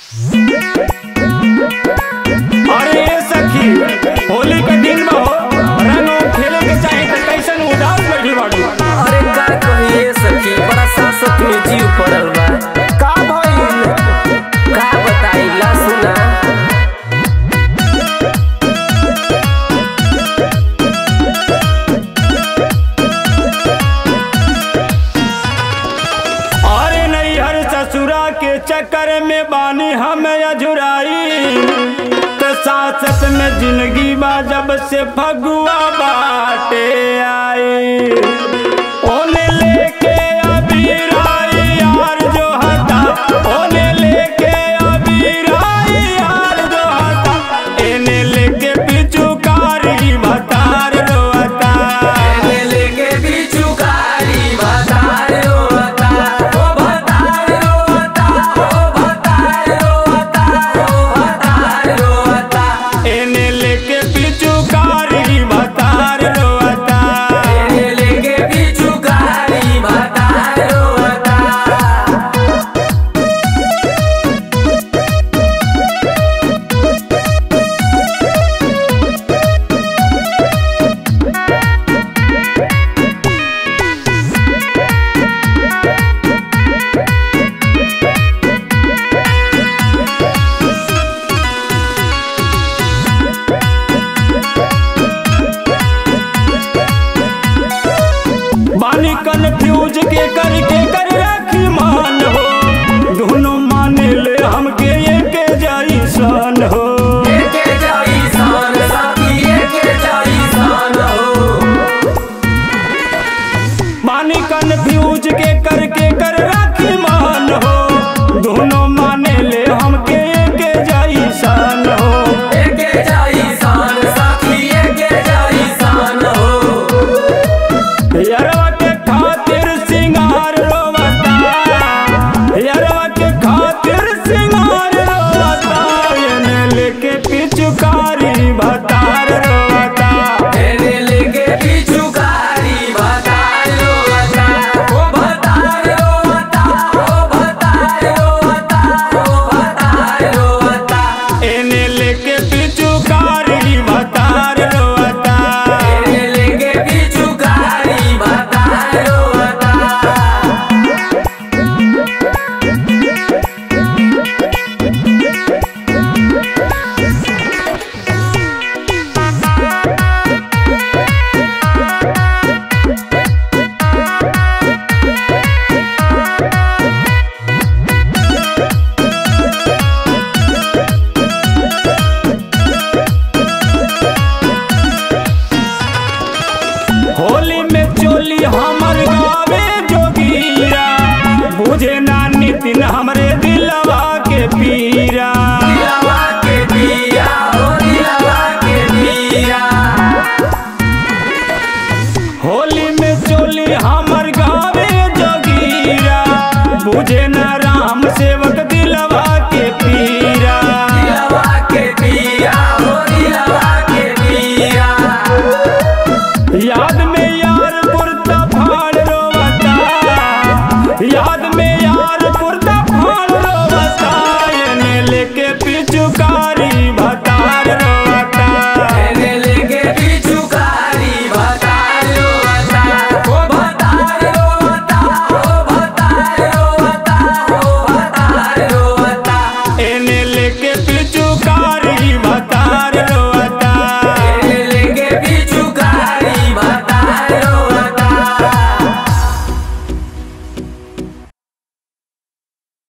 अरे सखी होली के दिन में हो रंग खेले के चाहे तो कैसन उदास बैठी बाड़ू। अरे का कहिए सखी बड़ा सासत में जीव पड़ल बा। का भइल का बताई ला सुना। अरे नैहर ससुरा के चक्कर में बानी हमें अझुराई तो सासत में जिंदगी बा जब से फगुआ बाटे आई। ओने लेके अबीर आई यार जो हता, ओने लेके अबीर आई यार जो हता, एने लेके पिचुकारी भतार रोता, एने लेके पिचुकारी भतार रोता, ओ भतार रोता, ओ भतार रोता, ओ भतार रोता, एने लेके पिचुकारी भतार रोता, एने लेके पिचुकारी भतार रोता। बानी कन्फ्यूज के करके कर रखी मान हो, दोनों माने ले हमके एक जैसन हो। एके जैसन साथी एके जैसन हो। बानी कन्फ्यूज के करके कर रखी मान हो, दोनों माने ले हमके एक जैसन हो। एके जैसन साथी एके जैसन हो। यारवा के खातिर सिंगार रोवता, यारवा के खातिर सिंगार रोवता, एने लेके पिचुकारी भतार रोवता, एने लेके पिचुकारी भतार रोता, ओ भतार रोता, ओ भतार रोता, ओ भतार रोता, एने लेके पिचुकारी भतार रोवता। एने लेके पिचुकारी भतार रोता। होली में चोली हमर गावे जोगीरा, बुझे ना नितिन हमरे दिलवा के पीरा। दिलवा के पिया ओ दिलवा के पिया। होली में चोली हमर गावे जोगीरा, बुझे ना राम सेवक